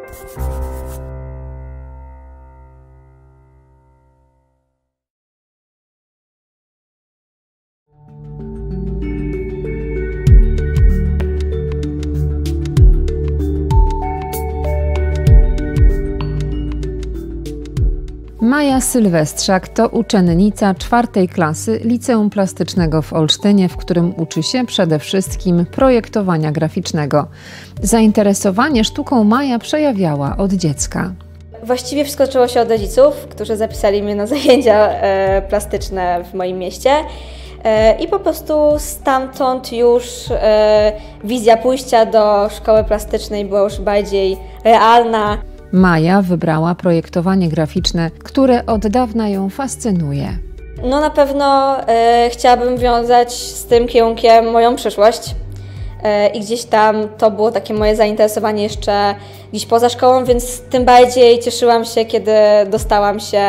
Maja Sylwestrzak to uczennica 4. klasy Liceum Plastycznego w Olsztynie, w którym uczy się przede wszystkim projektowania graficznego. Zainteresowanie sztuką Maja przejawiała od dziecka. Właściwie wszystko zaczęło się od rodziców, którzy zapisali mnie na zajęcia plastyczne w moim mieście. I po prostu stamtąd już wizja pójścia do szkoły plastycznej była już bardziej realna. Maja wybrała projektowanie graficzne, które od dawna ją fascynuje. No na pewno chciałabym wiązać z tym kierunkiem moją przyszłość i gdzieś tam to było takie moje zainteresowanie jeszcze gdzieś poza szkołą, więc tym bardziej cieszyłam się, kiedy dostałam się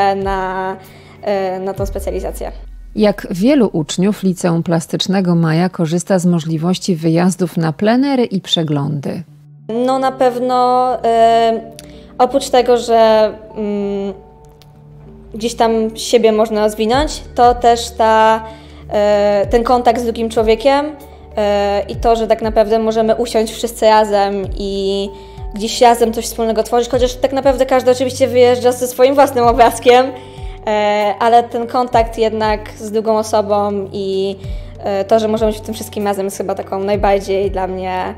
na tą specjalizację. Jak wielu uczniów Liceum Plastycznego Maja korzysta z możliwości wyjazdów na plenery i przeglądy. No na pewno oprócz tego, że gdzieś tam siebie można rozwinąć, to też ten kontakt z drugim człowiekiem i to, że tak naprawdę możemy usiąść wszyscy razem i gdzieś razem coś wspólnego tworzyć, chociaż tak naprawdę każdy oczywiście wyjeżdża ze swoim własnym obrazkiem, ale ten kontakt jednak z drugą osobą i to, że możemy być w tym wszystkim razem, jest chyba taką najbardziej dla mnie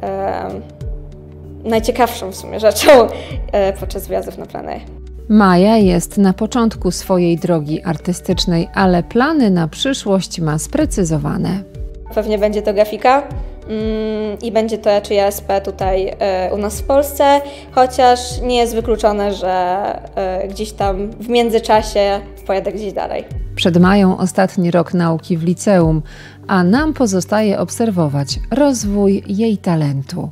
najciekawszą w sumie rzeczą podczas wyjazdów na plenery. Maja jest na początku swojej drogi artystycznej, ale plany na przyszłość ma sprecyzowane. Pewnie będzie to grafika i będzie to raczej ASP tutaj u nas w Polsce, chociaż nie jest wykluczone, że gdzieś tam w międzyczasie pojadę gdzieś dalej. Przed Mają ostatni rok nauki w liceum, a nam pozostaje obserwować rozwój jej talentu.